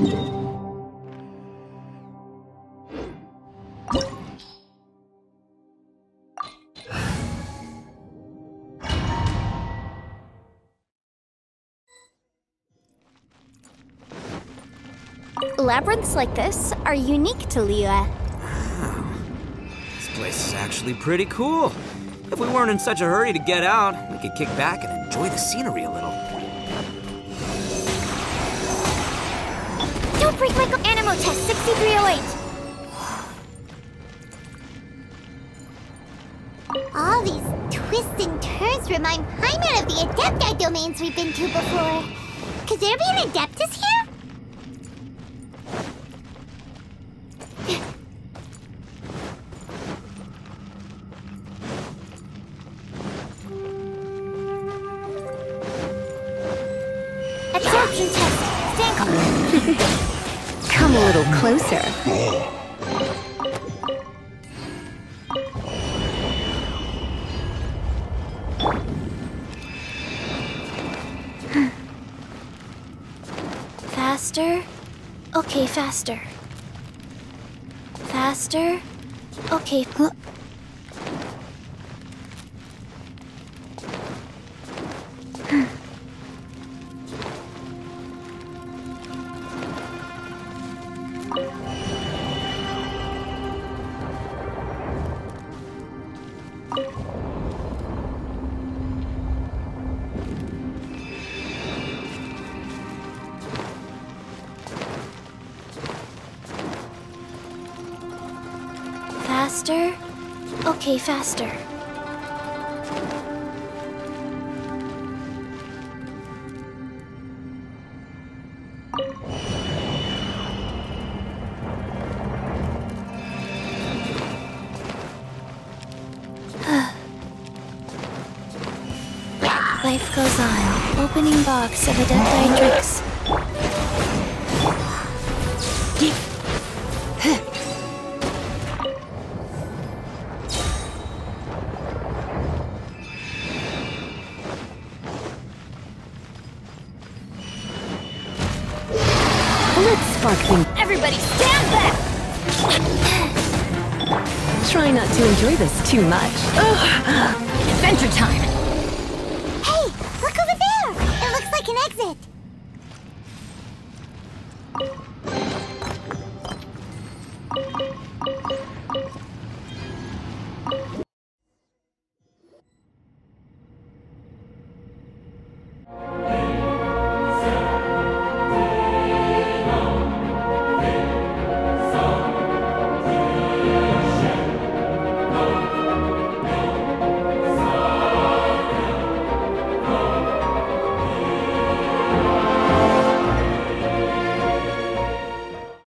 Labyrinths like this are unique to Liyue. Wow. This place is actually pretty cool. If we weren't in such a hurry to get out, we could kick back and enjoy the scenery a little. Don't break my Animo test 6308! All these twists and turns remind Paimon of the Adepti domains we've been to before. Could there be an Adeptus here? Absorption test. Stand calm. Come a little closer. Faster. Okay, faster. Faster. Okay. Faster. Okay, faster. Life goes on. Opening box of Adepti tricks. Let's spark things. Everybody stand back! Try not to enjoy this too much. Adventure time! Hey, look over there! It looks like an exit.